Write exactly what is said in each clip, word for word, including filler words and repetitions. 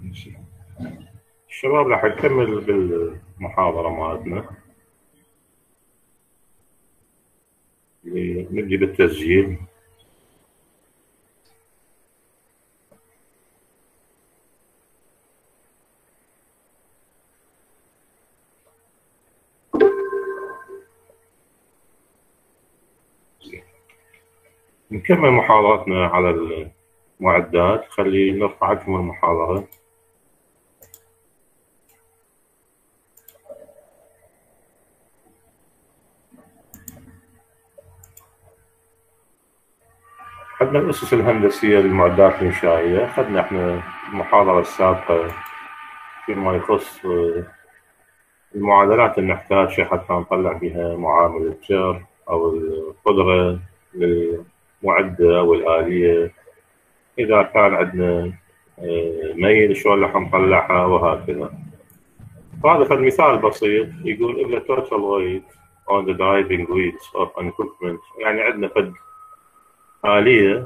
الشباب راح نكمل بالمحاضرة مالتنا، نبدي بالتسجيل. نكمل محاضرتنا على المعدات. خلي نرفع حجم المحاضرة. عندنا الأسس الهندسية للمعدات الإنشائية. أخذنا إحنا المحاضرة السابقة فيما يخص المعادلات اللي نحتاجها حتى نطلع بها معامل الجر أو القدرة للمعدة أو الآلية. إذا كان عندنا ميل شلون راح نطلعها وهكذا. فهذا فد مثال بسيط يقول if the total weight on the driving wheels of an equipment، يعني عندنا فد آلية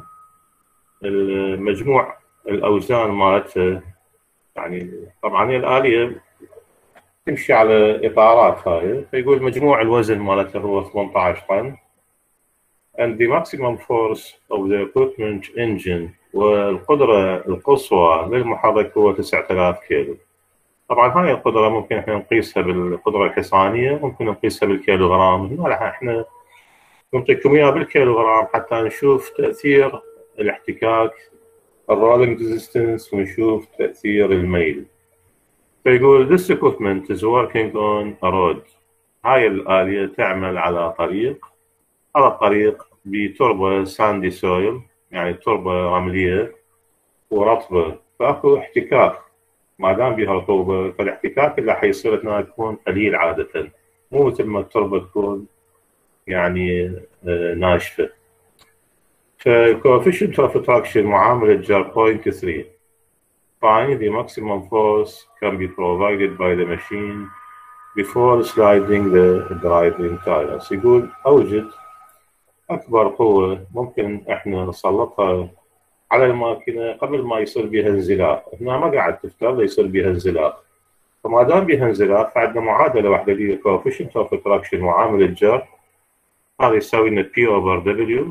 المجموع الأوزان مالتها، يعني طبعا هي الآلية تمشي على إطارات هاي، فيقول مجموع الوزن مالتها هو ثمانية عشر طن and the maximum force of the equipment engine، والقدرة القصوى للمحرك هو تسعة آلاف كيلو. طبعا هاي القدرة ممكن احنا نقيسها بالقدرة الحصانية، ممكن نقيسها بالكيلوغرام. هنا راح احنا نعطيكم اياها بالكيلوغرام حتى نشوف تأثير الاحتكاك الرولينج ريزيستنس ونشوف تأثير الميل. فيقول this equipment is working on a road، هاي الآلية تعمل على طريق، هذا الطريق بتربة ساندي سويل، يعني تربة رملية ورطبة، فاكو احتكاك. ما دام بها رطوبة فالاحتكاك اللي حيصير هنا يكون قليل عادة، مو مثل ما التربة تكون يعني ناشفة. فالcoefficient of attraction معاملة جر صفر فاصلة ثلاثة. Find the maximum force can be provided by the machine before sliding the driving tires. يقول أوجد أكبر قوة ممكن إحنا نسلطها على الماكينة قبل ما يصير بها انزلاق. هنا ما قاعد تفترض يصير بها انزلاق، فما دام بها انزلاق فعندنا معادلة واحدة اللي هي coefficient of attraction معامل الجر، هذا يساوي لنا P over W.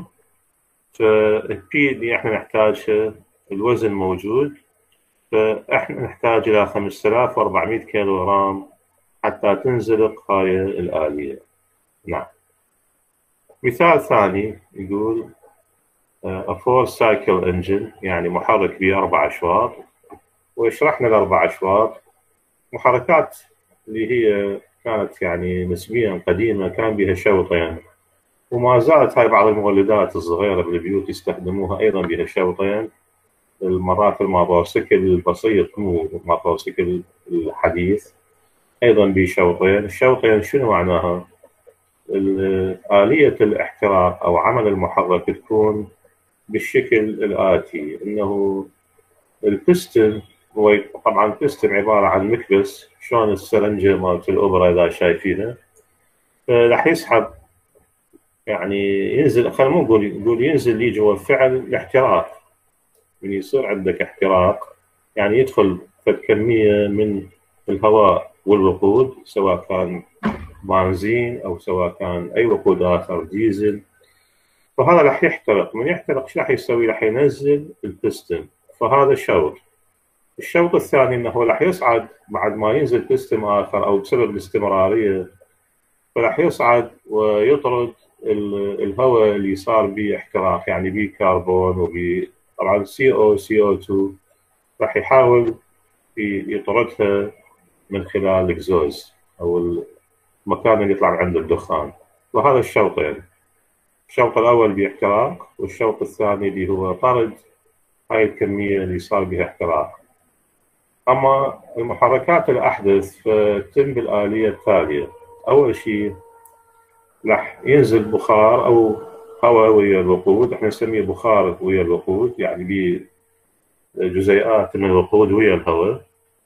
فالP اللي احنا نحتاجها الوزن موجود، فاحنا نحتاج إلى خمسة آلاف وأربعمائة كيلو غرام حتى تنزلق هاي الآلية. نعم. مثال ثاني يقول a four cycle engine، يعني محرك بأربع أشواط، ويشرحنا الأربع أشواط محركات اللي هي كانت يعني نسبيا قديمة، كان بها شوطين، وما زالت هاي بعض المولدات الصغيرة بالبيوت يستخدموها أيضا بها شوطين. المرات الموتوسيكل البسيط مو الموتوسيكل الحديث أيضا بشوطين. الشوطين شنو معناها؟ آلية الاحتراق أو عمل المحرك تكون بالشكل الآتي، إنه البستن هو طبعا البستن عبارة عن مكبس، شلون السرنجة مالت الأوبرا إذا شايفينها، راح يسحب يعني ينزل، خلينا مو نقول نقول ينزل لي جوا فعل الاحتراق. من يصير عندك احتراق يعني يدخل فد كمية من الهواء والوقود، سواء كان بنزين أو سواء كان أي وقود آخر ديزل، فهذا راح يحترق. من يحترق شو راح يسوي؟ راح ينزل البستن، فهذا شوط. الشوط الثاني انه راح يصعد بعد ما ينزل بستن اخر او بسبب الاستمراريه، فراح يصعد ويطرد الهواء اللي صار به احتراق، يعني به كربون وب طبعا سي او سي او اثنين، راح يحاول يطردها من خلال الاكزوز او المكان اللي يطلع عنده الدخان. وهذا الشوطين، الشوط الاول باحتراق والشوط الثاني اللي هو طرد هاي الكميه اللي صار بها احتراق. أما المحركات الأحدث فتتم بالآلية التالية. أول شيء راح ينزل بخار أو هواء ويا الوقود، احنا نسميه بخار ويا الوقود، يعني بجزيئات من الوقود ويا الهواء.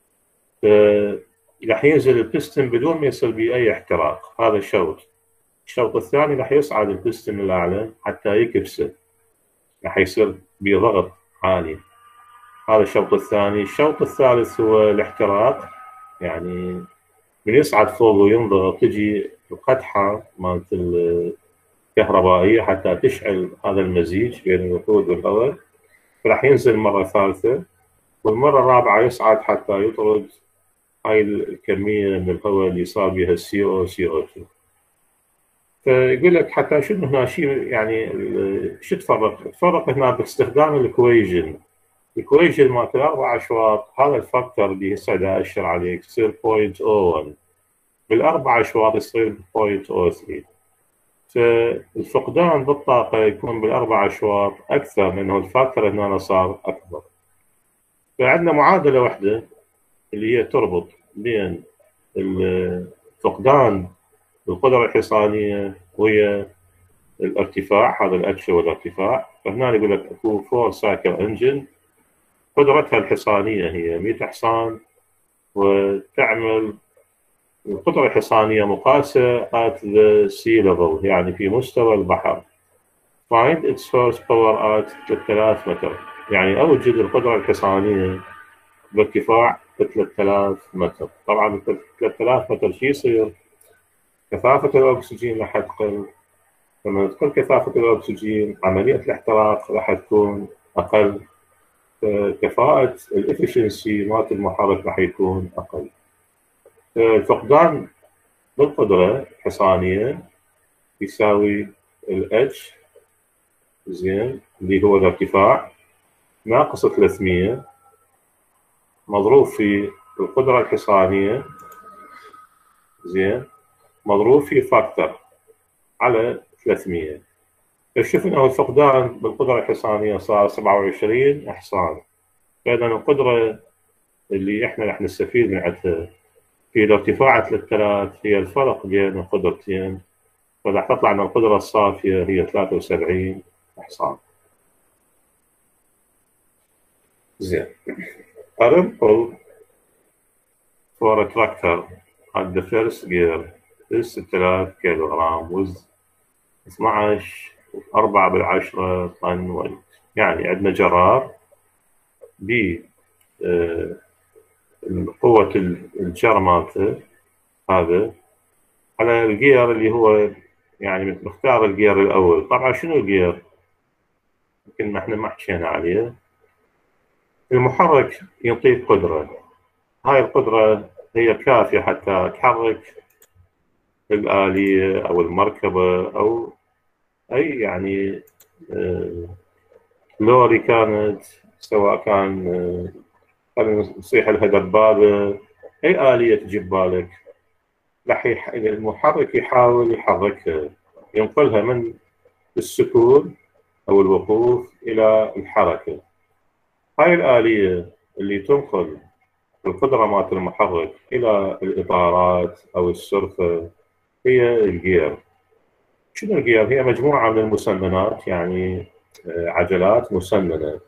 راح ينزل البستن بدون ما يصير به أي احتراق، هذا الشوط. الشوط الثاني راح يصعد البستن الأعلى حتى يكبسه، راح يصير بضغط عالي. هذا الشوط الثاني. الشوط الثالث هو الاحتراق، يعني من يصعد فوق وينضغط تجي القدحة مالت الكهربائية حتى تشعل هذا المزيج بين الوقود والهواء، فراح ينزل مرة ثالثة، والمرة الرابعة يصعد حتى يطرد هاي الكمية من الهواء اللي صار بها السي او سي او اثنين. فيقول لك حتى شنو هنا شيء، يعني شو تفرق؟ تفرق هنا باستخدام الاكويجن. الاكويجن مالت الاربع اشواط، هذا الفاكتور اللي هسه دا اشر عليك يصير صفر فاصلة صفر واحد، بالاربع اشواط يصير صفر فاصلة صفر ثلاثة. فالفقدان بالطاقة يكون بالاربع اشواط اكثر، لانه الفاكتور هنا صار اكبر. فعندنا معادلة واحدة اللي هي تربط بين الفقدان القدرة الحصانية وهي الارتفاع، هذا الاتش هو الارتفاع. فهنا يقول لك اكو فور سايكل انجن، قدرتها الحصانية هي مئة حصان، وتعمل القدرة الحصانية مقاسة at the sea level، يعني في مستوى البحر. find its first power at ثلاثة آلاف متر، يعني أوجد القدرة الحصانية بارتفاع ثلاثة آلاف متر. طبعا ثلاثة آلاف متر شو يصير؟ كثافة الأكسجين راح تقل. لما تقل كثافة الأكسجين عملية الاحتراق راح تكون أقل، كفاءة الإفشنسي مالت المحرك راح يكون أقل. الفقدان بالقدرة الحصانية يساوي ال H زين اللي هو الارتفاع ناقص ثلاثمية مضروب في القدرة الحصانية زين مضروب في فاكتور على ثلاثمية. فشوف انه الفقدان بالقدرة الحصانية صار سبعة وعشرين حصان. فإذا القدرة اللي احنا راح نستفيد من عندها في الارتفاع ثلاثة آلاف هي الفرق بين القدرتين، فراح تطلع ان القدرة الصافية هي ثلاثة وسبعين حصان. زين. A rumple for a tractor at the first gear is ستة آلاف كيلوغرام with اثنعش أربعة بالعشرة طن وزن. يعني عندنا جرار ب قوة الجر مالته هذا على الجير اللي هو يعني مختار الجير الأول. طبعا شنو الجير؟ يمكن ما احنا ما حكينا عليه. المحرك يعطيك قدرة، هاي القدرة هي كافية حتى تحرك الآلية أو المركبة أو أي يعني لوري كانت، سواء كان خلينا نصيح لها دبابة، أي آلية تجيب بالك راح المحرك يحاول يحركها، ينقلها من السكون أو الوقوف إلى الحركة. هاي الآلية اللي تنقل القدرة مالت المحرك إلى الإطارات أو السرفة هي الجير. شنو الجير؟ هي مجموعة من المسننات، يعني عجلات مسننة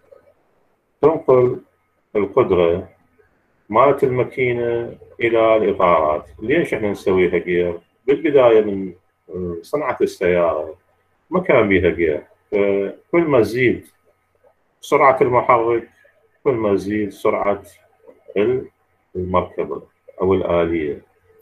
تنقل القدرة مالت الماكينة إلى الإطارات. ليش احنا نسويها جير؟ بالبداية من صنعة السيارة ما كان بيها جير، فكل ما تزيد سرعة المحرك كل ما تزيد سرعة المركبة أو الآلية،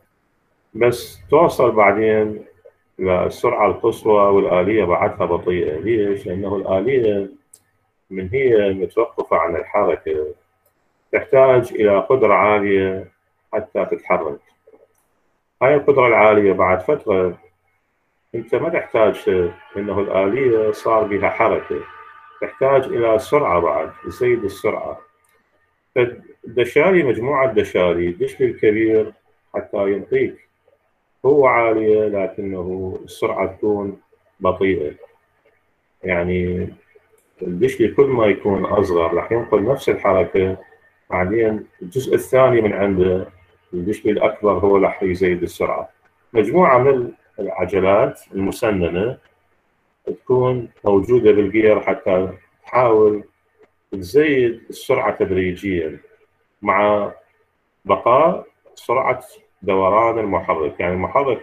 بس توصل بعدين للسرعة القصوى والآلية بعدها بطيئة. ليش؟ لأنه الآلية من هي متوقفة عن الحركة تحتاج إلى قدرة عالية حتى تتحرك. هاي القدرة العالية بعد فترة أنت ما تحتاج، إنه الآلية صار بها حركة، تحتاج إلى سرعة بعد، تزيد السرعة. فالدشالي مجموعة دشالي الدشلي الكبير حتى يعطيك قوة عالية لكنه السرعة تكون بطيئة. يعني الدشلي كل ما يكون أصغر راح ينقل نفس الحركة، بعدين الجزء الثاني من عنده الدشلي الأكبر هو راح يزيد السرعة. مجموعة من العجلات المسننة تكون موجودة بالجير حتى تحاول تزيد السرعة تدريجيا مع بقاء سرعة دوران المحرك. يعني المحرك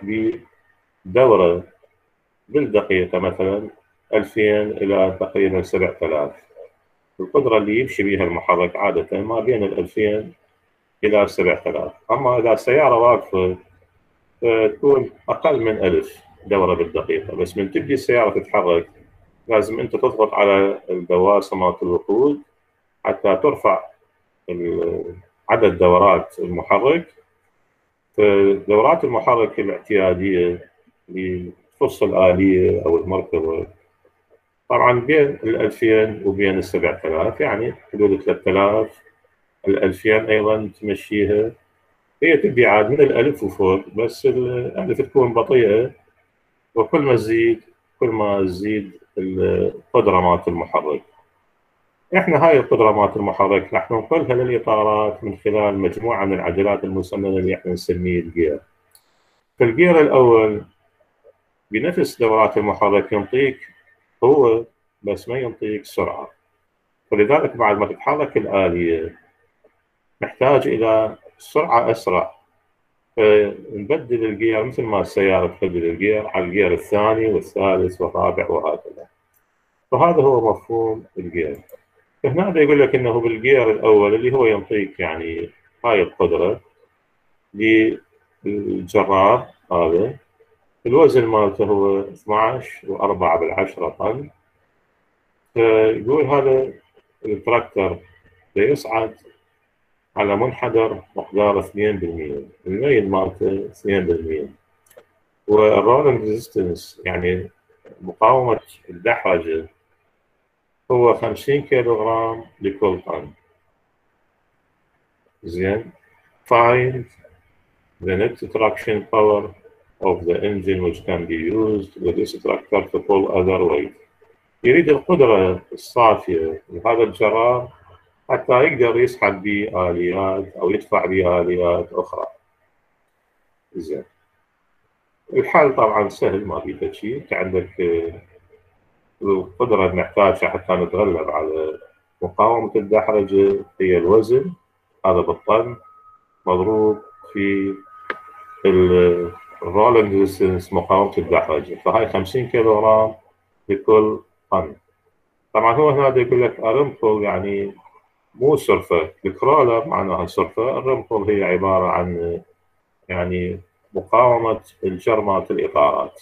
بدورة بالدقيقة مثلا ألفين إلى تقريبا سبعة آلاف. القدرة اللي يمشي بها المحرك عادة ما بين الألفين إلى سبعة آلاف. أما إذا السيارة واقفة تكون أقل من ألف دورة بالدقيقة. بس من تبدي السيارة تتحرك لازم أنت تضغط على الدواسة مالت الوقود حتى ترفع عدد دورات المحرك. فدورات المحرك الاعتيادية اللي تخص الآلية أو المركبة طبعا بين الألفين وبين السبعة آلاف، يعني حدود ثلاثة آلاف. الألفين أيضا تمشيها، هي تبدي عاد من الألف وفوق، بس الألف تكون بطيئة. وكل ما تزيد كل ما تزيد القدرة مالت المحرك. احنا هاي القدرة مالت المحرك راح ننقلها للإطارات من خلال مجموعة من العجلات المسننة اللي احنا نسميه الجير. في الجير الأول بنفس دورات المحرك ينطيك قوة بس ما ينطيك سرعة، فلذلك بعد ما تتحرك الآلية نحتاج إلى سرعة أسرع، فنبدل الجير مثل ما السيارة تبدل الجير على الجير الثاني والثالث والرابع وهكذا. فهذا هو مفهوم الجير. فهنا يقول لك انه بالجير الاول اللي هو ينطيك يعني هاي القدره للجرار هذا، الوزن مالته هو اثناشر وأربعة بالعشرة طن. فيقول هذا التراكتر يصعد على منحدر مقداره اثنين بالمئة، الميل مالته اثنين بالمئة. والرولينج ريزيستنس يعني مقاومة الدحرجة هو خمسين كيلو غرام لكل طن. زين. find the net traction power of the engine which can be used with this tractor to pull other weight. يريد القدرة الصافية لهذا الجرار حتى يقدر يسحب به آليات أو يدفع به آليات أخرى. زين. الحل طبعا سهل، ما في شيء. انت عندك القدرة اللي نحتاجها حتى نتغلب على مقاومة الدحرجة هي الوزن، هذا بالطن مضروب في الرولينج ريزيستنس مقاومة الدحرجة، فهاي خمسين كيلو غرام لكل طن. طبعا هو هنا يقول لك الرمبل يعني مو سرفة، الكرولر معناها سرفة، الرمبل هي عبارة عن يعني مقاومة الجر مالت الإطارات.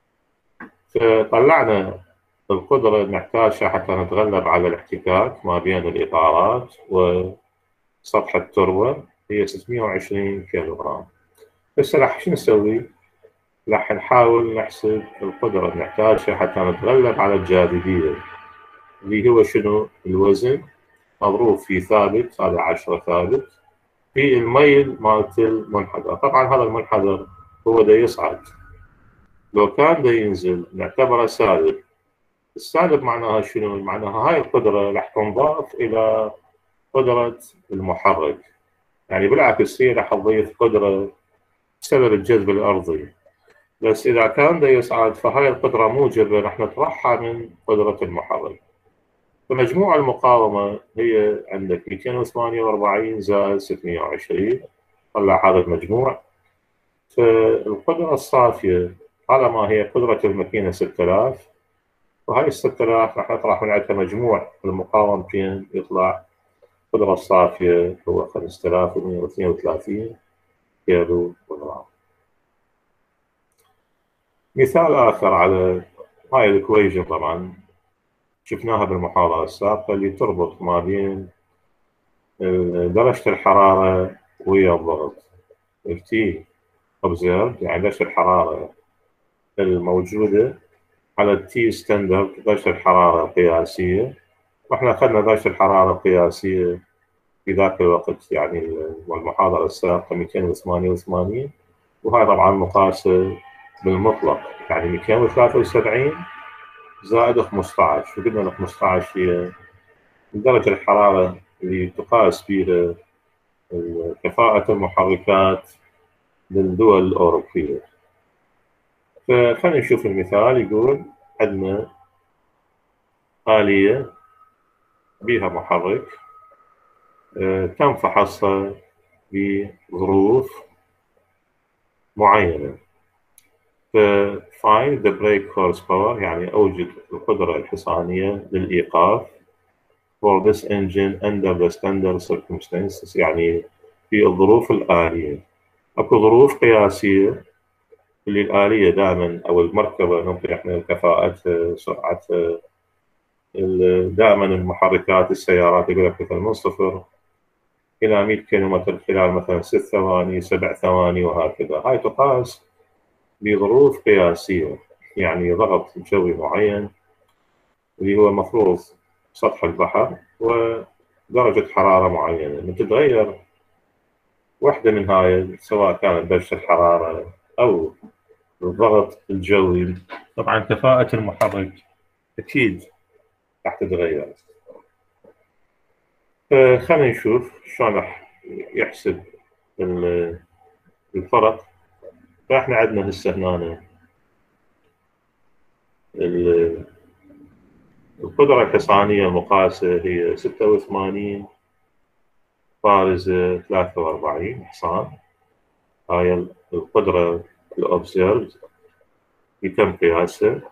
فطلعنا القدرة اللي نحتاجها حتى نتغلب على الاحتكاك ما بين الإطارات وسطح التربة هي ستمئة وعشرين كيلو غرام. هسه راح شو نسوي؟ راح نحاول نحسب القدرة اللي نحتاجها حتى نتغلب على الجاذبية، اللي هو شنو؟ الوزن مضروب في ثابت، هذا عشرة ثابت، في الميل مالت المنحدر. طبعا هذا المنحدر هو دا يصعد، لو كان دا ينزل نعتبره سالب. السالب معناها شنو؟ معناها هاي القدرة راح تنضاف إلى قدرة المحرك، يعني بالعكس هي راح تضيف قدرة بسبب الجذب الأرضي. بس إذا كان دا يصعد فهاي القدرة موجبة راح نطرحها من قدرة المحرك. فمجموع المقاومة هي عندك مئتين وثمانية وأربعين زائد ستمئة وعشرين، طلع هذا المجموع. فالقدرة الصافية طالما هي قدرة الماكينة ستة آلاف، وهاي الستة آلاف راح نطرح من عندها مجموع المقاومتين يطلع القدرة الصافية هو خمسة آلاف ومئة واثنين وثلاثين كيلو غرام. مثال آخر على هاي الإكويجن طبعا شفناها بالمحاضرة السابقة، اللي تربط ما بين درجة الحرارة ويا الضغط. تي observed يعني درجة الحرارة الموجودة على التي ستاندرد درجة الحرارة القياسية، واحنا أخذنا درجة الحرارة القياسية في ذاك الوقت يعني والمحاضرة السابقة مئتين وثمانية وثمانين، وهاي طبعا مقاسة بالمطلق يعني مئتين وثلاثة وسبعين زائد خمسة عشر، وقلنا ال خمسة عشر هي درجة الحرارة اللي تقاس بها كفاءة المحركات للدول الأوروبية. فخلينا نشوف المثال. يقول عندنا آلية بها محرك تم فحصها بظروف معينة. ف find the brake horsepower يعني أوجد القدرة الحصانية للإيقاف for this engine under the standard circumstances، يعني في الظروف الآلية. اكو ظروف قياسية اللي الآلية دائما أو المركبة نعطي احنا كفاءتها، سرعتها، دائما المحركات السيارات يقول لك مثلا من صفر إلى مئة كيلومتر خلال مثلا ست ثواني سبع ثواني وهكذا. هاي تقاس بظروف قياسية، يعني ضغط جوي معين اللي هو مفروض سطح البحر ودرجة حرارة معينة. من تتغير واحدة من هاي سواء كانت درجة الحرارة أو الضغط الجوي، طبعا كفاءة المحرك أكيد راح تتغير. خلينا نشوف شلون راح يحسب الفرق. فاحنا عندنا هسه هنا القدرة الحصانية المقاسة هي ستة وثمانين بارزة ثلاثة وأربعين حصان. هاي القدرة الأوبزيرد يتم قياسها.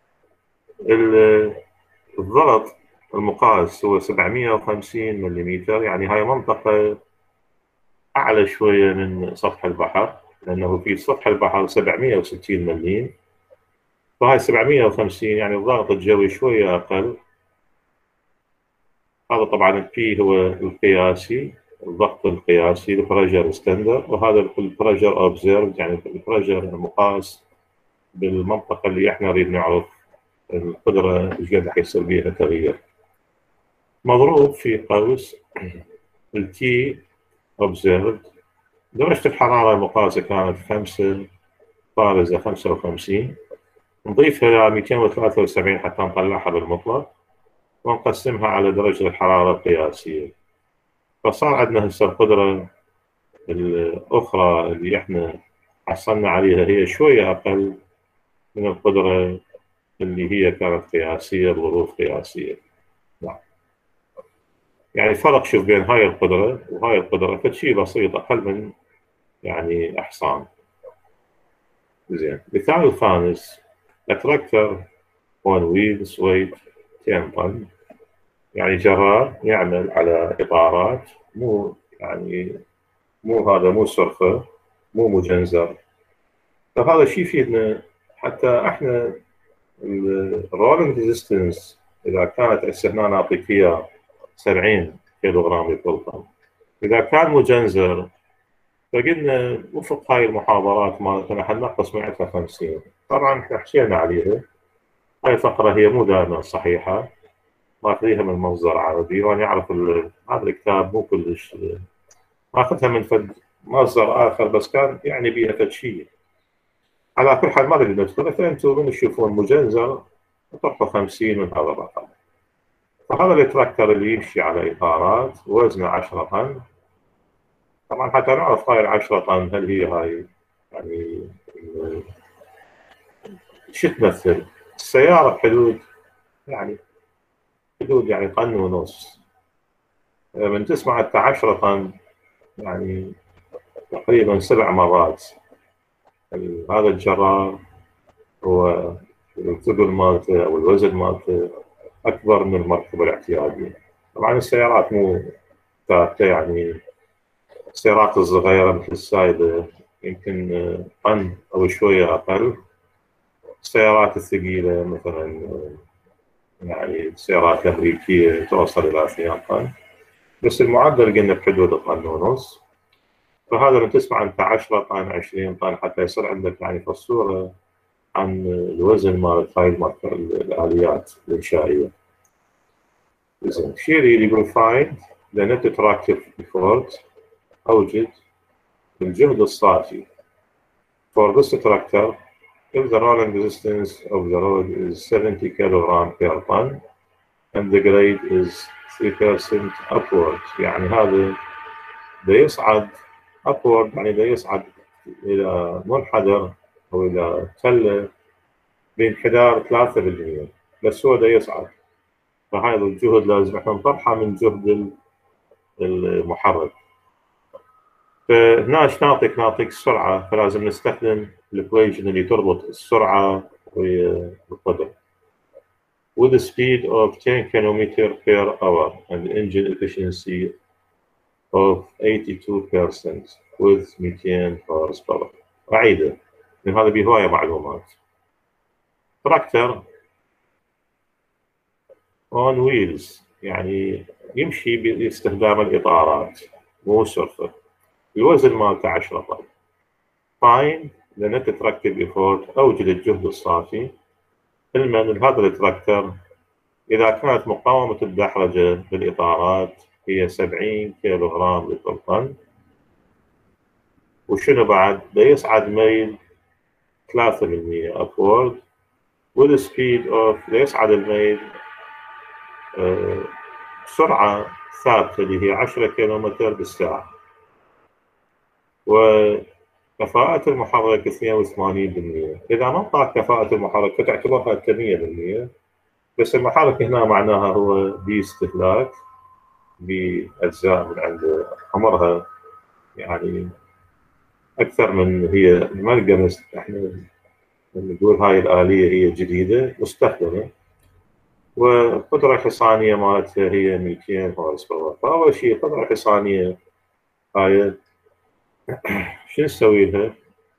الضغط المقاس هو سبعمئة وخمسين ملم، يعني هاي منطقة أعلى شوية من سطح البحر، لأنه في سطح البحر سبعمئة وستين ملم، فهاي سبعمئة وخمسين يعني الضغط الجوي شوية أقل. هذا طبعا البي هو القياسي، الضغط القياسي البريشر ستاندر، وهذا البريشر اوبزيرفد يعني البريشر المقاس بالمنطقة اللي احنا نريد نعرف القدرة ايش قد راح يصير بيها تغيير، مضروب في قوس التي اوبزيرفد. درجة الحرارة المقاسة كانت خمسة بارزة خمسة وخمسين، نضيفها إلى مئتين وثلاثة وسبعين حتى نطلعها بالمطلق ونقسمها على درجة الحرارة القياسية. فصار عندنا هسه القدرة الأخرى اللي إحنا حصلنا عليها هي شوية أقل من القدرة اللي هي كانت قياسية بظروف قياسية. نعم. يعني فرق شوف بين هاي القدرة وهاي القدرة فشي بسيط أقل من يعني أحصان. زين. مثال الخامس أتراكتر on wheels weight عشرة طن، يعني جرار يعمل على إطارات، مو يعني مو هذا مو سرفة مو مجنزر. فهذا الشيء يفيدنا حتى احنا الرولينج ريزيستنس اذا كانت هسه هنا نعطيك اياه سبعين كيلو جرام لكل طن، اذا كان مجنزر فقلنا وفق هاي المحاضرات مالتنا حننقص من عندها خمسين. طبعا احنا حكينا عليها، هاي الفقره هي مو دائما صحيحه، ماخذيها من مصدر عربي وانا اعرف هذا الكتاب مو كلش ماخذها من فد مصدر اخر، بس كان يعني بيها فد شيء. على كل حال ما ادري ندخل، مثلا انتم من تشوفون مجنزر طرحوا خمسين من هذا الرقم. فهذا التراكتر اللي يمشي على اطارات وزنه عشرة طن، طبعا حتى نعرف هاي ال عشرة طن هل هي هاي يعني شو تمثل؟ السيارة بحدود يعني حدود يعني طن ونص. من تسمع حتى عشرة طن يعني تقريبا سبع مرات هذا الجرار هو الثقل مالته او الوزن مالته اكبر من المركبه الاعتياديه. طبعا السيارات مو ثابته، يعني السيارات الصغيره مثل السايبه يمكن طن او شويه اقل. السيارات الثقيله مثلا يعني السيارات الامريكيه توصل الى اثنين طن، بس المعدل قلنا بحدود طن ونص. فهذا من تسمع انت عشرة طن عشرين طن حتى يصير عندك يعني فصوره عن الوزن مال هاي الآليات الإنشائية. زين شيء اللي يقول find the net tractive effort، أوجد الجهد الصافي for this tractor if the rolling resistance of the road is seventy kilograms per ton and the grade is three percent upward. يعني هذا ده يصعد upward يعني ده يصعد إلى منحدر أو إلى تلة بانحدار ثلاثة بالمئة، بس هو ده يصعد. فهذا الجهد لازم احنا نطرحه من جهد المحرك. فهنا ايش نعطيك؟ نعطيك السرعة، فلازم نستخدم الايكويشن اللي تربط السرعة والقدرة. with a speed of ten kilometers per hour and engine efficiency of eighty-two percent with مئتين horse power. أعيده لأن هذا بهواية معلومات. تراكتر on wheels يعني يمشي باستخدام الإطارات مو سرفة. الوزن مالته عشرة طن. find the net tractive effort أوجد الجهد الصافي المن هذا التراكتر إذا كانت مقاومة الدحرجة بالإطارات هي سبعين كيلوغرام لكل طن. وشنو بعد؟ بيصعد ميل ثلاثة بالمئة upward with a speed of بيصعد الميل آه بسرعة ثابتة اللي هي عشرة كيلومتر بالساعة. وكفاءة المحرك اثنين وثمانين بالمئة. إذا ما طاق كفاءة المحرك فتعتبرها مئة بالمئة. بس المحرك هنا معناها هو باستهلاك بأجزاء من عند عمرها يعني أكثر من هي ما نقدر احنا نقول هاي الآلية هي جديدة مستخدمة. والقدرة الحصانية مالتها هي مئتين هورس باور. فأول شيء القدرة الحصانية هاي شو نسوي لها؟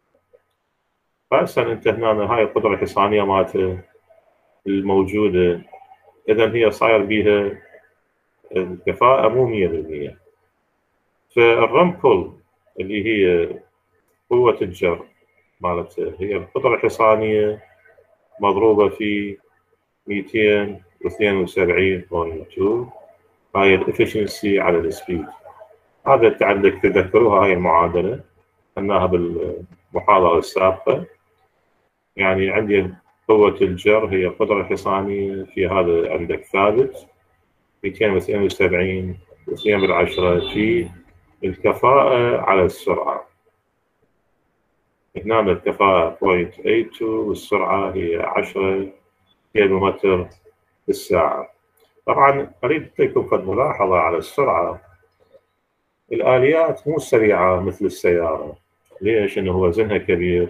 فأصلا أنت هنا هاي القدرة الحصانية مالتها الموجودة إذا هي صاير بيها الكفاءة مو مية بالمية. فالرمبل اللي هي قوة الجر مالتها هي القدرة الحصانية مضروبة في مئتين واثنين وسبعين فاصلة اثنين هاي الافشنسي على السبيد. هذا انت عندك تذكروها هاي المعادلة خدناها بالمحاضرة السابقة. يعني عندي قوة الجر هي القدرة الحصانية في هذا عندك ثابت مئتين واثنين وسبعين واثنين بالعشرة في الكفاءة على السرعة. هنا الكفاءة صفر فاصلة ثمانية اثنين والسرعة هي عشرة كيلومتر بالساعة. طبعا أريد أعطيكم قد ملاحظة على السرعة. الآليات مو سريعة مثل السيارة. ليش؟ إنه وزنها كبير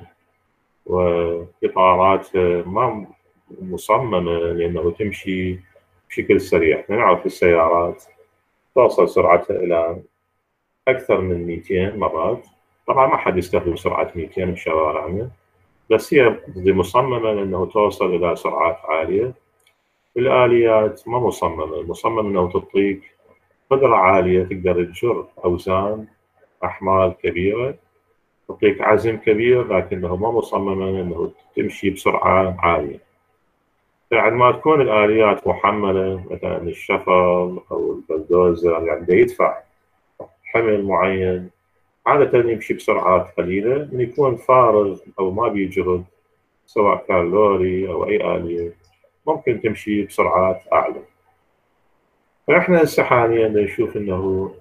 وإطاراتها ما مصممة لأنه تمشي بشكل سريع. نعرف السيارات توصل سرعتها إلى أكثر من مئتين مرات. طبعا ما حد يستخدم سرعة مئتين بشوارعنا بس هي مصممة لأنه توصل إلى سرعات عالية. الآليات ما مصممة. مصمم أنه تعطيك قدرة عالية تقدر تجر أوزان أحمال كبيرة تعطيك عزم كبير لكنه ما مصممة أنه تمشي بسرعة عالية. فعندما تكون الآليات محملة مثلا الشفل أو البلدوزر يعني يدفع حمل معين عادة يمشي بسرعات قليلة. من يكون فارغ أو ما بيجهد سواء كان لوري أو أي آلية ممكن تمشي بسرعات أعلى. فإحنا هسه حاليا نشوف إنه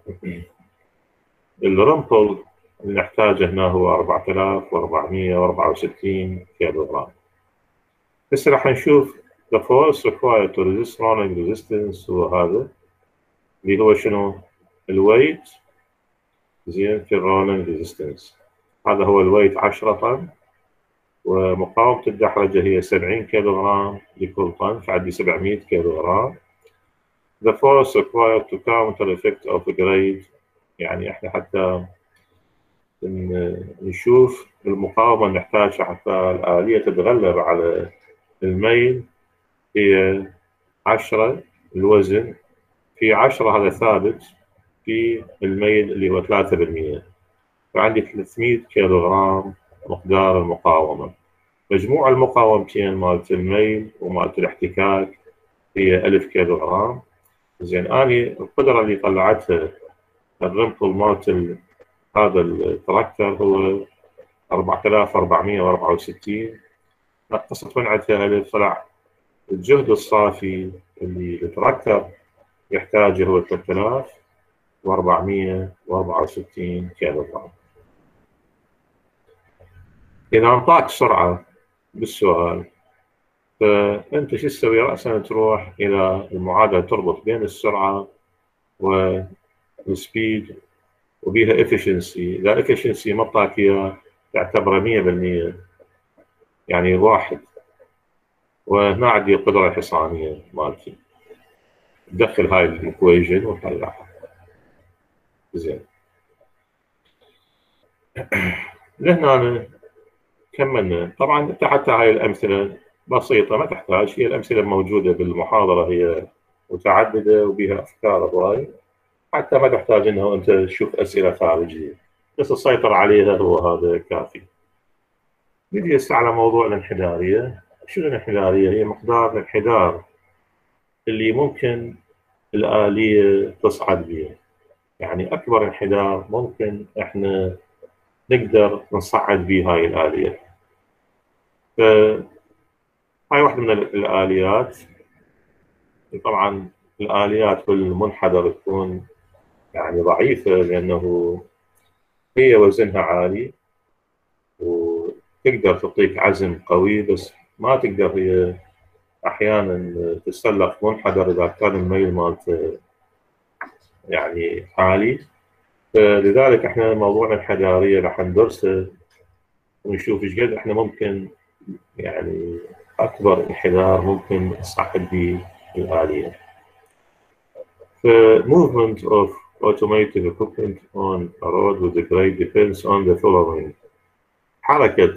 الرمبل اللي نحتاجه هنا هو أربعة آلاف وأربعمئة وأربعة وستين كيلوغرام. هسه راح نشوف the force required to resist rolling resistance هو هذا اللي هو شنو؟ الويت زين في الرولينج ريزيستنس. هذا هو الويت عشرة طن ومقاومة الدحرجة هي سبعين كيلوغرام لكل طن فعندي سبعمئة كيلوغرام. The force required to counter effect of grade يعني احنا حتى نشوف المقاومة اللي نحتاجها حتى الآلية تتغلب على الميل هي عشرة. الوزن في عشرة هذا ثابت في الميل اللي هو ثلاثة بالمئة فعندي ثلاثمئة كيلوغرام مقدار المقاومة. مجموع المقاومتين مالت الميل ومالت الاحتكاك هي ألف كيلوغرام. زين أني القدرة اللي طلعتها الرمبل مالت هذا التراكتر هو أربعة آلاف وأربعمئة وأربعة وستين نقصت من عندها ألف طلع الجهد الصافي اللي التراكتر يحتاجه هو ثلاثة آلاف وأربعمئة وأربعة وستين كيلوغرام. إذا أعطاك سرعة بالسؤال فأنت شو تسوي؟ رأسا تروح إلى المعادلة تربط بين السرعة والسبيد وبيها efficiency. إذا efficiency ما أعطاك إياه تعتبره مئة بالمئة يعني واحد وهنا عندي القدرة الحصانية مالتي، دخل هاي الايكويجن وطلعها. زين، لهنا كملنا. طبعا انت حتى هاي الامثله بسيطه ما تحتاج، هي الامثله موجوده بالمحاضره، هي متعدده وبها افكار هواي، حتى ما تحتاج انه انت تشوف اسئله خارجيه، بس تسيطر عليها هو هذا كافي. نجي هسه على موضوع الانحداريه. شنو الانحداريه؟ هي مقدار الانحدار اللي ممكن الآلية تصعد بها، يعني أكبر انحدار ممكن إحنا نقدر نصعد به هاي الآلية. فهاي واحدة من الآليات. طبعا الآليات بالمنحدر تكون يعني ضعيفة، لأنه هي وزنها عالي وتقدر تعطيك عزم قوي، بس ما تقدر هي أحيانا تتسلق منحدر إذا كان الميل مالته يعني عالي. فلذلك احنا موضوعنا الحجارية راح ندرسه ونشوف ايش قد احنا ممكن يعني اكبر انحدار ممكن نصعد به الآلية. ف movement of automated equipment on a road with a grade depends on the following. حركة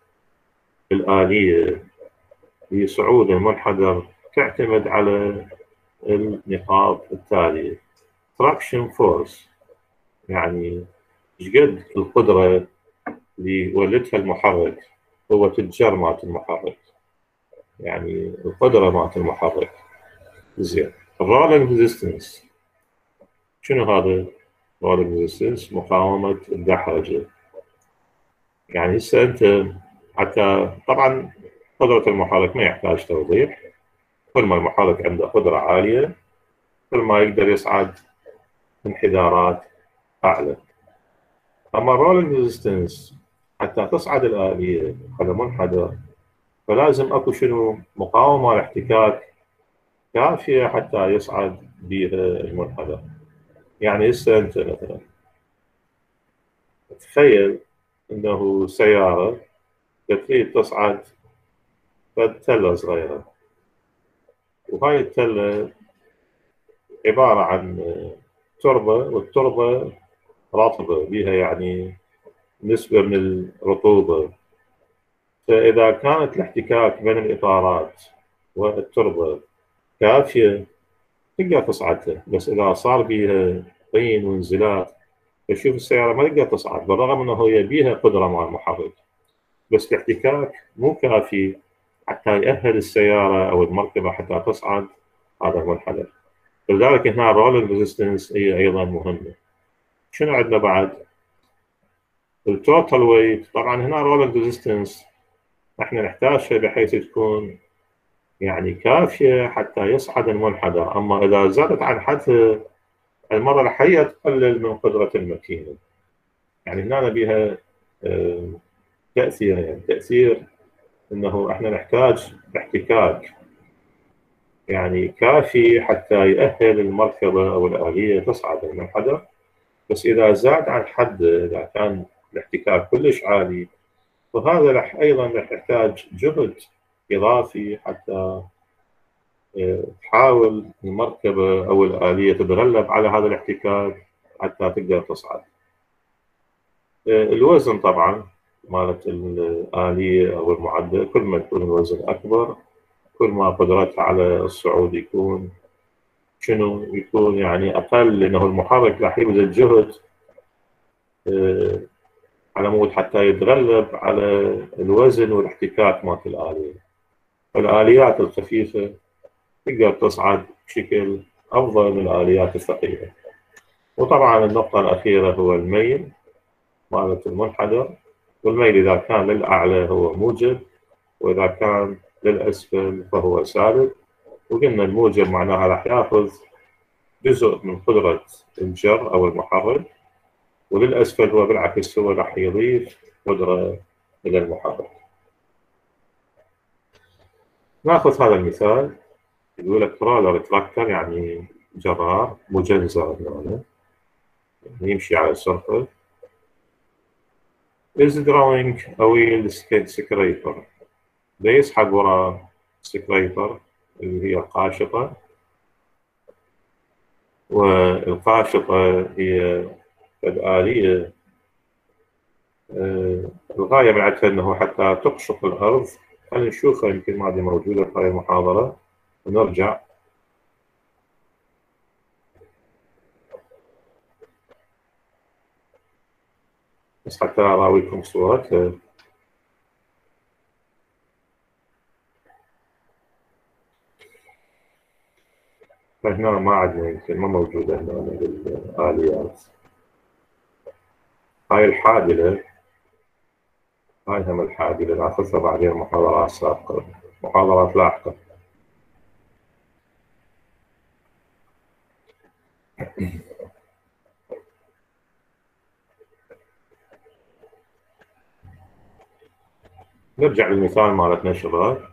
الآلية لصعود المنحدر تعتمد على النقاط التالية. traction force، يعني ايش قد القدرة اللي ولدها المحرك، قوة الجر مالت المحرك، يعني القدرة مالت المحرك. زين، الرولينج ريزيستنس. شنو هذا رولينج ريزيستنس؟ مقاومة الدحرجة. يعني هسه انت حتى طبعا قدرة المحرك ما يحتاج توضيح، كل ما المحرك عنده قدرة عالية كل ما يقدر يصعد انحدارات أعلى. أما الرولينج ريزيستنس حتى تصعد الآلية على منحدر فلازم اكو شنو؟ مقاومة الاحتكاك كافية حتى يصعد بها المنحدر. يعني هسه انت مثلا تخيل انه سيارة تريد تصعد فد تلة صغيرة، وهاي التلة عبارة عن تربة، والتربة رطبة بها يعني نسبة من الرطوبة. فإذا كانت الاحتكاك بين الإطارات والتربة كافية تقدر تصعدها، بس إذا صار بيها طين وانزلاق فشوف السيارة ما تقدر تصعد، بالرغم أنه هي بيها قدرة مع المحرك، بس الاحتكاك مو كافي حتى يأهل السيارة أو المركبة حتى تصعد هذا المنحدر. لذلك هنا الرولينج ريزيستنس هي أيضا مهمة. شنو عندنا بعد؟ التوتال ويت. طبعا هنا الرولينج ريزيستنس احنا نحتاجها بحيث تكون يعني كافية حتى يصعد المنحدر، أما إذا زادت عن حدها المرة الحية تقلل من قدرة الماكينة. يعني هنا بها تأثير، يعني تأثير أنه إحنا نحتاج احتكاك يعني كافي حتى يأهل المركبة أو الآلية تصعد المنحدر، بس إذا زاد عن حد، إذا كان الاحتكاك كلش عالي فهذا راح أيضا راح يحتاج جهد إضافي حتى تحاول المركبة أو الآلية تتغلب على هذا الاحتكاك حتى تقدر تصعد. الوزن طبعا مالت الآلية أو المعدة، كل ما يكون الوزن أكبر كل ما قدرتها على الصعود يكون شنو؟ يكون يعني أقل، لأنه المحرك راح يبذل جهد على مود حتى يتغلب على الوزن والاحتكاك مالت الآلية. الآليات الخفيفة تقدر تصعد بشكل أفضل من الآليات الثقيلة. وطبعا النقطة الأخيرة هو الميل مالت المنحدر، والميل إذا كان للأعلى هو موجب، وإذا كان للأسفل فهو سالب. وقلنا الموجب معناها راح ياخذ جزء من قدرة الجر أو المحرك، وللأسفل هو بالعكس هو راح يضيف قدرة إلى المحرك. ناخذ هذا المثال، يقول لك رولر تراكتر يعني جرار مجنزر هنا يعني يمشي على السرفة is drawing a wheel scraper، ده يسحب وراء سكريتر اللي هي القاشطة، والقاشطة هي آلية آه، الغاية من عندها أنه حتى تقشط الأرض. خلينا نشوفها، يمكن ما دي موجودة في هذه المحاضرة ونرجع. بس حتى أراويكم صورتها. فهنا ما عندنا، يمكن ما موجودة هنا بالآليات. هاي الحادلة، هاي هم الحادلة ناخذها بعدين محاضرات سابقة، محاضرات لاحقة. نرجع للمثال مالتنا شباب.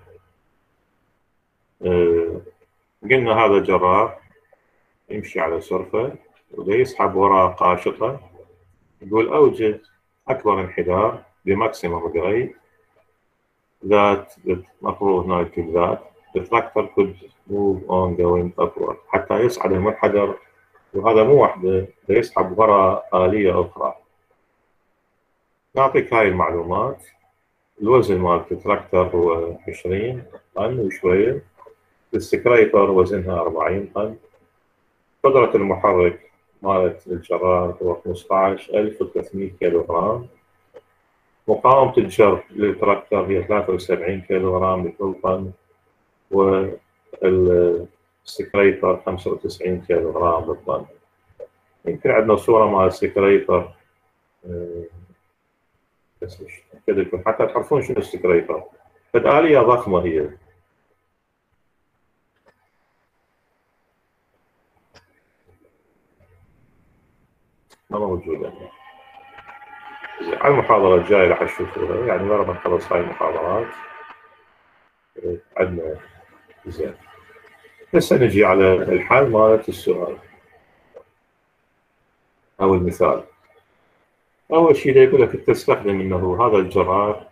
أه قلنا هذا جرار يمشي على سرفة ويسحب وراء قاشطة. يقول أوجد أكبر انحدار بماكسيمم جريد that the مفروض هنا يكتب that the tractor could move on going upward، حتى يصعد المنحدر. وهذا مو وحده، يسحب وراء آلية أخرى. نعطيك هاي المعلومات. الوزن مال التراكتر هو عشرين طن وشوية، السكريتر وزنها أربعين طن، قدرة المحرك مالت الجرار هو خمسة عشر ألف وثلاثمئة كيلو جرام، مقاومة الجر للتراكتر هي ثلاثة وسبعين كيلو جرام لكل طن، والسكريتر خمسة وتسعين كيلو جرام للطن. يمكن عندنا صورة مال السكريتر بس كذا يكون حتى تعرفون شنو السكريتر. فالآلية ضخمة هي. ما موجودة. على المحاضرة الجاية راح تشوفوها، يعني بعد ما نخلص هاي المحاضرات عندنا زين. هسه نجي على الحل مالت السؤال أو المثال. أول شيء يقول لك تستخدم أنه هذا الجرار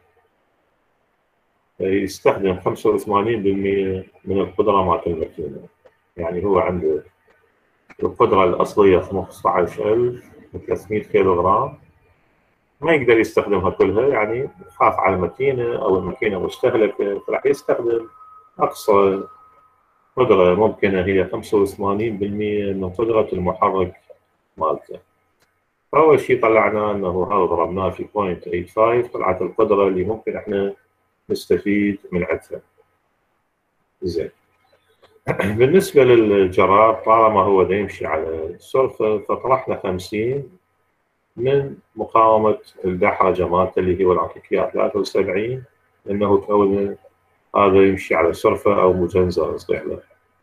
يستخدم خمسة وثمانين بالمئة من القدرة مالت الماكينة. يعني هو عنده القدرة الأصلية خمسة عشر ألف وثلاثمئة كيلو جرام، ما يقدر يستخدمها كلها، يعني خاف على الماكينة أو الماكينة مستهلكة، فراح يستخدم أقصى قدرة ممكنة هي خمسة وثمانين بالمئة من قدرة المحرك مالته. أول شيء طلعناه أنه هذا ضربناه في صفر فاصلة ثمانية وثمانين، طلعت القدرة اللي ممكن إحنا نستفيد من عندها. زين. بالنسبة للجرار طالما هو دا يمشي على السرفة، فطرحنا خمسين من مقاومة الدحرجة مالته اللي هو العطيكية ثلاثة وسبعين، إنه كونه هذا يمشي على سرفة أو مجنزر نصيح له.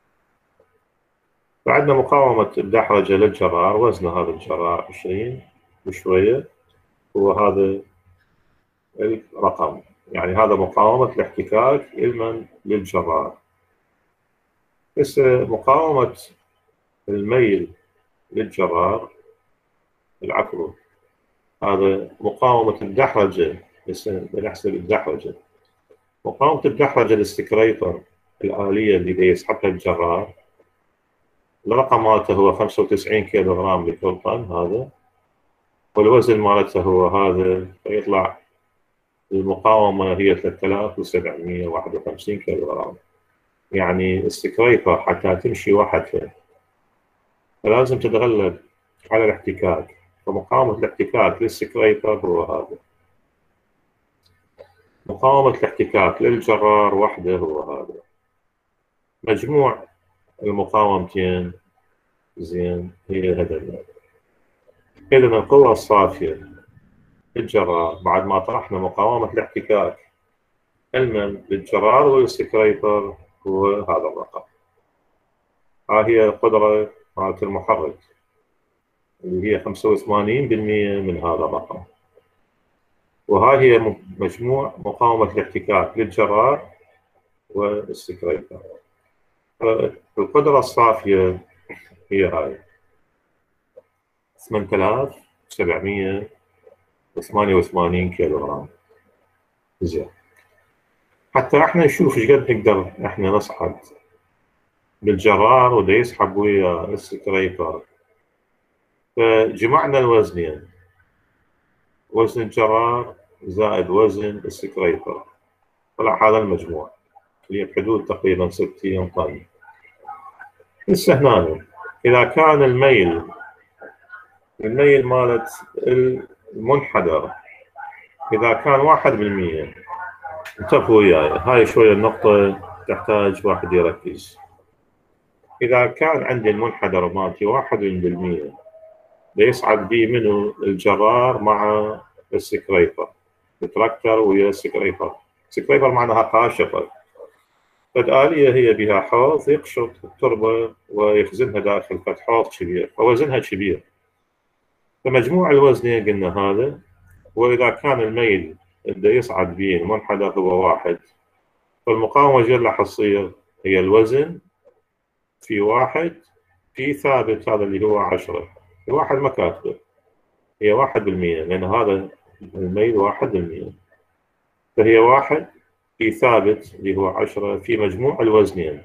فعندنا مقاومة الدحرجة للجرار، وزن هذا الجرار عشرين وشوية، هو هذا الرقم، يعني هذا مقاومة الاحتكاك علما للجرار. بس مقاومة الميل للجرار، العفو، هذا مقاومة الدحرجة، بس بنحسب الدحرجة. مقاومة الدحرجة للسكريتر الآلية اللي يسحبها الجرار، الرقم مالته هو خمسة وتسعين كيلو جرام لكل طن هذا، والوزن مالته هو هذا، فيطلع المقاومة هي ثلاثة آلاف وسبعمئة وواحد وخمسين كيلو جرام. يعني السكريتر حتى تمشي وحدها فلازم تتغلب على الاحتكاك، فمقاومة الاحتكاك للسكريتر هو هذا. مقاومة الاحتكاك للجرار وحده هو هذا. مجموع المقاومتين زين هي هذا. إذا القوة الصافية للجرار بعد ما طرحنا مقاومة الاحتكاك علما للجرار والسكريتر هو هذا الرقم. ها هي القدرة مالت المحرك اللي هي خمسة وثمانين بالمئة من هذا الرقم، وها هي مجموع مقاومة الاحتكاك للجرار والسكريتر. القدرة الصافية هي هاي ثمانية آلاف وسبعمئة وثمانية وثمانين كيلو جرام. زين. حتى احنا نشوف ايش قد نقدر احنا نصعد بالجرار ودا يسحب ويا السكريبر. فجمعنا الوزنين، وزن الجرار زائد وزن السكريبر، طلع هذا المجموع اللي بحدود تقريبا ستين طن. هسه هنا إذا كان الميل الميل مالت المنحدر إذا كان واحد بالمية، انتبهوا وياي هاي شوية النقطة تحتاج واحد يركز. إذا كان عندي المنحدر مالتي واحد بالمية بيصعد بي منه الجرار مع السكريبر، التراكتر ويا السكريبر. السكريبر معناها قاشفة، فالآلية هي بها حوض يقشط التربة ويخزنها داخل فتح حوض كبير، فوزنها كبير. فمجموع الوزنين قلنا هذا، وإذا كان الميل اللي يصعد به المنحدر هو واحد، فالمقاومة جل راح تصير هي الوزن في واحد في ثابت، هذا اللي هو عشرة. الواحد ما كاتبه، هي واحد بالمية، لأن هذا الميل واحد بالمية، فهي واحد في ثابت اللي هو عشرة في مجموع الوزنين.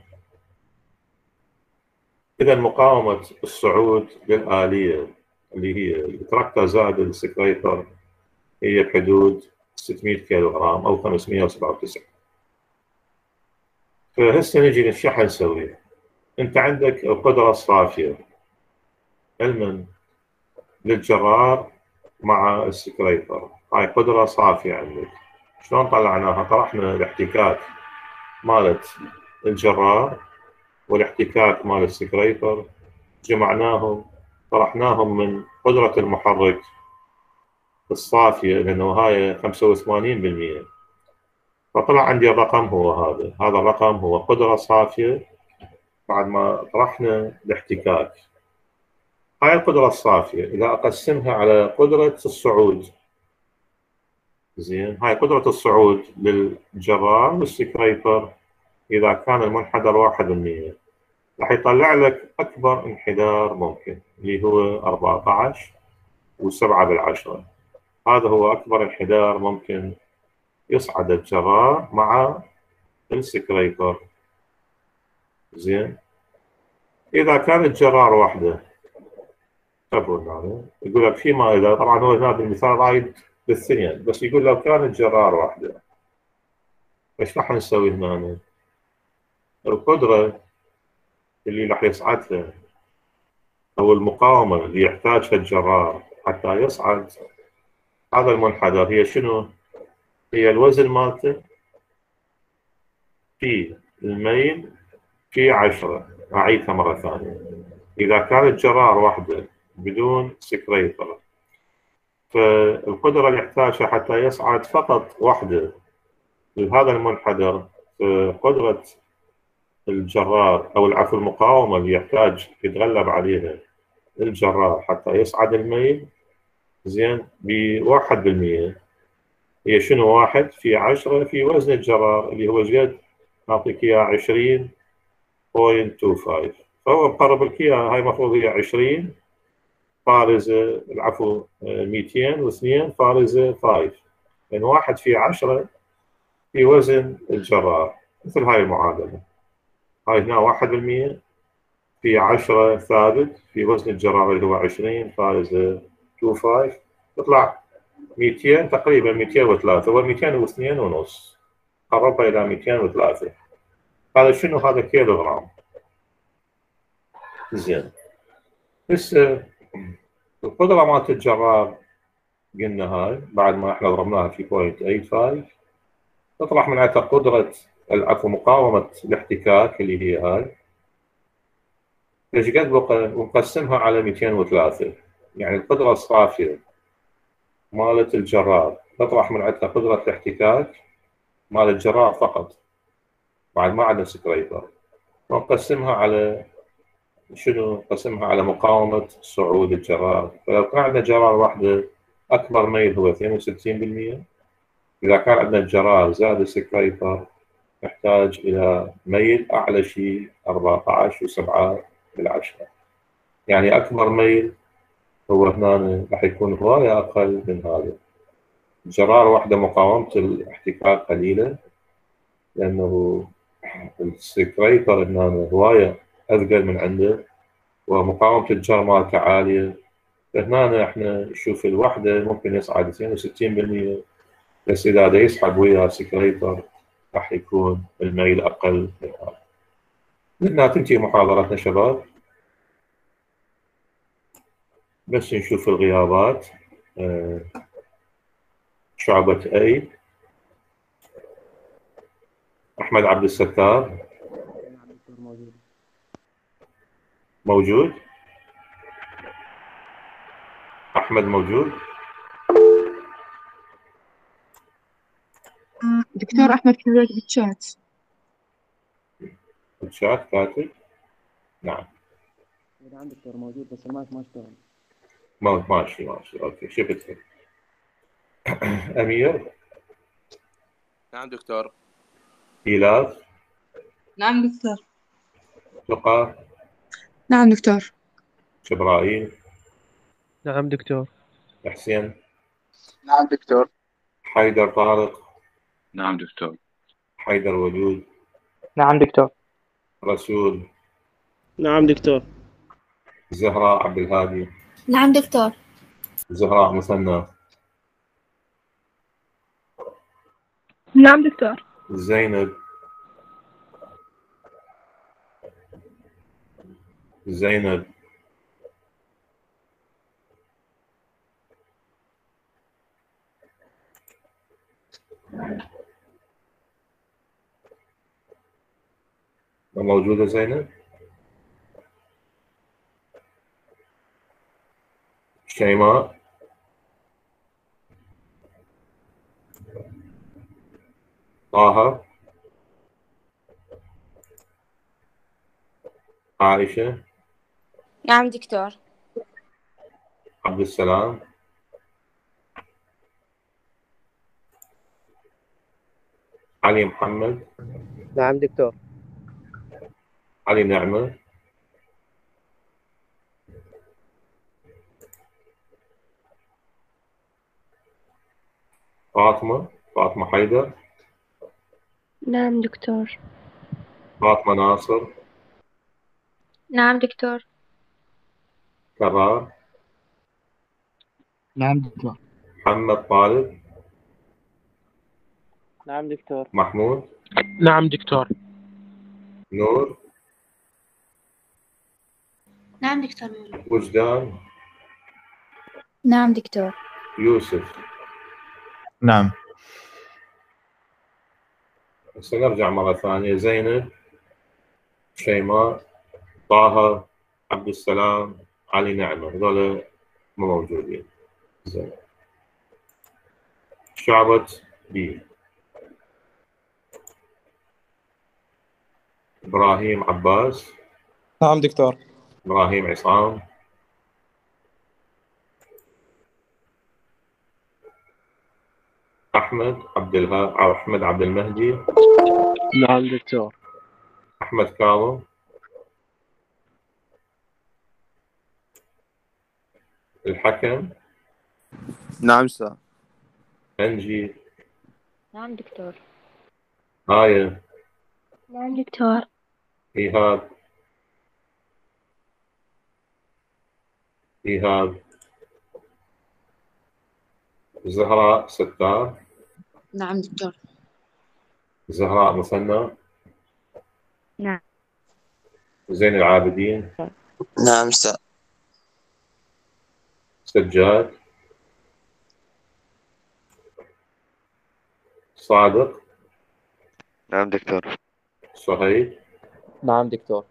إذا مقاومة الصعود للآلية اللي هي التراكتر زائد السكريبر هي بحدود ستمية كيلو غرام أو خمسمية وسبعة وتسعين. فهسه نجي نشرح نسوي. أنت عندك القدرة الصافية علما للجرار مع السكريبر، هاي قدرة صافية عندك. شلون طلعناها؟ طرحنا الاحتكاك مالت الجرار والاحتكاك مال السكريبر، جمعناهم طرحناهم من قدرة المحرك الصافية، لأنه هاي خمسة وثمانين بالمية، فطلع عندي الرقم هو هذا. هذا الرقم هو قدرة صافية بعد ما طرحنا الاحتكاك. هاي القدرة الصافية إذا أقسمها على قدرة الصعود، زين، هاي قدرة الصعود للجرار والسكريبر إذا كان المنحدر واحد بالمية، راح يطلع لك أكبر انحدار ممكن اللي هو أربعة عشر وسبعة بالعشرة. هذا هو أكبر انحدار ممكن يصعد الجرار مع السكريبر. زين، إذا كان الجرار واحدة يقول لك فيما إذا، طبعا هو هنا بالمثال رايد بالثنين، بس يقول لو كان الجرار واحدة ايش راح نسوي هنا؟ القدرة اللي راح يصعدها أو المقاومة اللي يحتاجها الجرار حتى يصعد هذا المنحدر هي شنو؟ هي الوزن مالته في الميل في عشرة. أعيدها مرة ثانية. إذا كان الجرار واحدة بدون سكريبر، فالقدرة اللي يحتاجها حتى يصعد فقط واحدة لهذا المنحدر، قدرة الجرار أو العفو المقاومة اللي يحتاج يتغلب عليها الجرار حتى يصعد الميل، زين، بواحد بالمية. هي شنو؟ واحد في عشرة في وزن الجرار اللي هو جد نعطيك إياه عشرين بوينت تو فايف، فهو مقرب لك إياها. هاي المفروض هي عشرين فارزة، العفو مئتين واثنين فارزة خمسة، لأن واحد في عشرة في وزن الجرار، مثل هاي المعادلة. هاي هنا واحد بالمية في عشرة ثابت في وزن الجرار اللي هو عشرين فارزة تو فايف، تطلع مئتين تقريبا مئتين وثلاثة، هو مئتين واثنين ونص، قربها إلى مئتين وثلاثة. هذا شنو؟ هذا كيلو غرام. زين، هسه القدرة مالت الجرار قلنا هاي بعد ما احنا ضربناها في بوينت ثمانية خمسة، تطرح من عندها قدرة العفو مقاومة الاحتكاك اللي هي هاي، ايش قد بقى؟ ونقسمها على مئتين وثلاثة، يعني القدرة الصافية مالت الجرار تطرح من عندها قدرة الاحتكاك مال الجرار فقط بعد ما عندنا سكريبر، ونقسمها على شنو؟ نقسمها على مقاومة صعود الجرار. فلو كان عندنا جرار واحدة أكبر ميل هو اثنين وستين بالمية، إذا كان عندنا الجرار زائد السكريبر نحتاج إلى ميل أعلى شيء أربعة عشر وسبعة بالعشرة، يعني أكبر ميل هو هنا راح يكون هواية أقل من هذا. جرار واحدة مقاومة الاحتكاك قليلة، لأنه السكريتر هنا هواية أثقل من عنده ومقاومة الجر مالته عالية. فهنا احنا نشوف الوحدة ممكن يصعد اثنين وستين بالمئة، بس إذا دا يسحب ويا سكريتر راح يكون الميل أقل من هذا. هنا تنتهي محاضرتنا شباب، بس نشوف الغيابات. آه، شعبة أي أحمد عبد الستار موجود. أحمد موجود. دكتور أحمد كتب بالشات. بالشات كاتب. نعم. نعم دكتور موجود بس المايك ما اشتغل. ماشي ماشي أوكي شفت. أمير. نعم دكتور. إيلاف. نعم دكتور. لقاء. نعم دكتور. جبرائيل. نعم دكتور. حسين. نعم دكتور. حيدر طارق. نعم دكتور. حيدر ودود. نعم دكتور. رسول. نعم دكتور. زهراء عبد الهادي. نعم دكتور. زهراء مثنى. نعم دكتور. زينب. زينب. موجودة زينب؟ شيماء. طه. عائشة. نعم دكتور. عبد السلام. علي محمد. نعم دكتور. علي نعمة. فاطمة. فاطمة حيدر. نعم دكتور. فاطمة ناصر. نعم دكتور. كرار. نعم دكتور. محمد طالب. نعم دكتور. محمود. نعم دكتور. نور. نعم دكتور. وجدان. نعم دكتور. يوسف. نعم. سنرجع مرة ثانية. زينب. شيماء. طه. عبد السلام. علي نعمة. هذول مو موجودين. زين. شعبة بي. إبراهيم عباس. نعم دكتور. إبراهيم عصام. أحمد عبد الها أحمد عبد المهدي. نعم دكتور. أحمد كاظم. الحكم. نعم سا. أنجي. نعم دكتور. آية. نعم دكتور. إيهاب. إيهاب. زهراء ستار. نعم دكتور. زهراء مثنى. نعم. زين العابدين. نعم سا. سجاد. صادق. نعم دكتور. صهيب. نعم دكتور.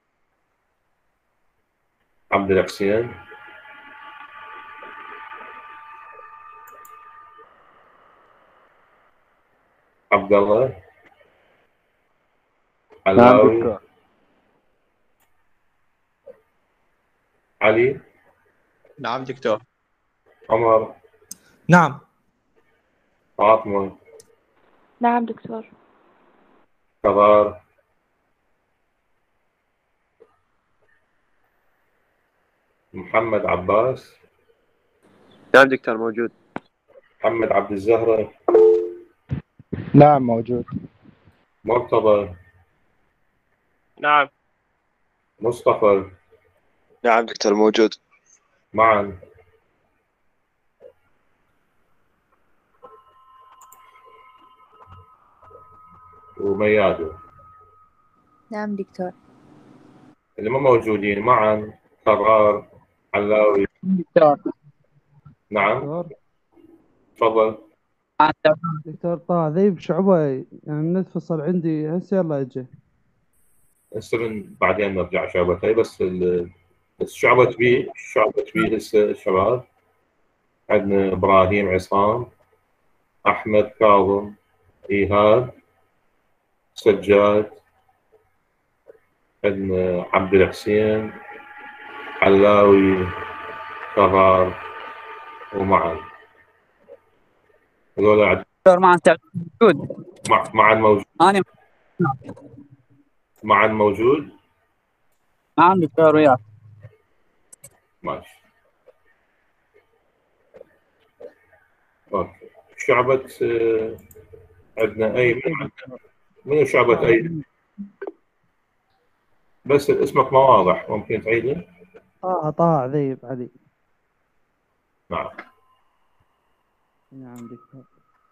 عبد الحسين. عبد الله. علاوي. دكتور. علي. نعم دكتور. عمر. نعم. فاطمة. نعم دكتور. كرار. محمد عباس. نعم دكتور موجود. محمد عبد الزهرة. نعم موجود. مرتضى، نعم. مصطفى. نعم دكتور موجود. معا. وميادو. نعم دكتور. اللي ما موجودين معا قرار، علاوي. دكتور. نعم دكتور. تفضل. دكتور طه ذيب شعبة يعني النت فصل عندي هسه يلا اجي. هسه من بعدين نرجع شعبة هي بس ال... بس شعبة بي شعبة بي هسه الشباب عندنا ابراهيم عصام، احمد كاظم، ايهاب، سجاد، عندنا عبد الحسين، علاوي، قرار، ومعن. هذول عد... دكتور معن موجود. مع معن موجود. أنا معن موجود. نعم دكتور وياك. ماشي. اوكي. شعبة آه، عندنا اي من عندنا منو شعبة اي؟ بس اسمك ما واضح، ممكن تعيده؟ طه طه ذيب علي. نعم. نعم دكتور.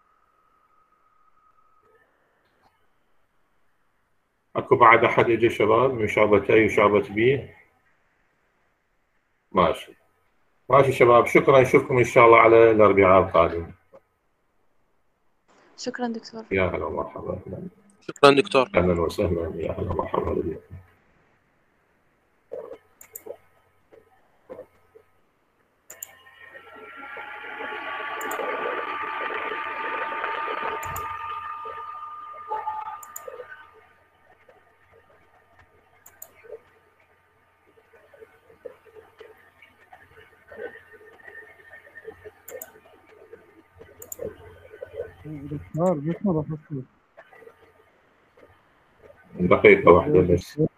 اكو بعد احد يجي شباب من شعبة اي وشعبة بي؟ ماشي. ماشي شباب، شكرا، نشوفكم ان شاء الله على الاربعاء القادم. شكرا دكتور. يا هلا ومرحبا. شكرا دكتور. اهلا وسهلا، يا هلا ومرحبا بكم. دكتور بس ما بفصل. دقيقة واحدة بس.